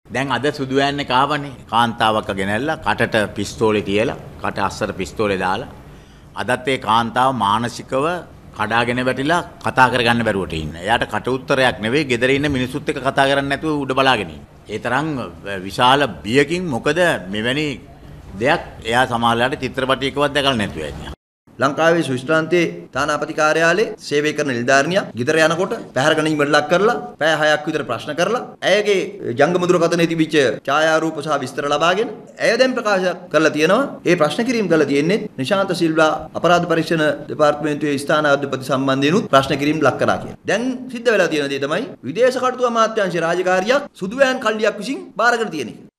දැන් අද සුදු වෑන්නේ කාවනේ කාන්තාවක් ගෙනල්ලා කටට පිස්තෝලේ තියලා කට අස්සට පිස්තෝලේ දාලා අදත් ඒ කාන්තාව මානසිකව කඩාගෙන වැටිලා කතා කරගන්න බැරුවට ඉන්න. එයාට කට උත්තරයක් නෙවෙයි ගෙදර ඉන්න මිනිස්සුත් එක්ක කතා කරන්නේ නැතුව උඩ බලාගෙන ඉන්න. ඒ තරම් විශාල බියකින් මොකද මෙවැනි දෙයක් එයා සමාජලාට චිත්‍රපටයකවත් දැකලා නැතුව ඇති. ලංකාවේ ශ්‍රීස්ත්‍රාන්තයේ තානාපති කාර්යාලයේ සේවය කරන නිලධාරිනියක් ගෙදර යනකොට පැහැර ගැනීමට ලක් කරලා පැය 6ක් විතර ප්‍රශ්න කරලා ඇයගේ ජංගම දුරකථනයේ තිබිච්ච ඡායාරූප සහ විස්තර ලබාගෙන ඇය දැන් ප්‍රකාශ කරලා තියෙනවා ඒ ප්‍රශ්න කිරීම කළා තියෙන්නේ නිශාන්ත සිල්වා අපරාධ පරීක්ෂණ දෙපාර්තමේන්තුවේ ස්ථානාධිපති සම්බන්ධයෙන්ුත් ප්‍රශ්න කිරීම ලක් කරා කියලා. දැන් සිද්ධ වෙලා තියෙන දේ තමයි විදේශ කටයුතු අමාත්‍යාංශයේ රාජකාරියක් සුදු වෑන් කල්ලියක් විසින් බාරගෙන තියෙන එක.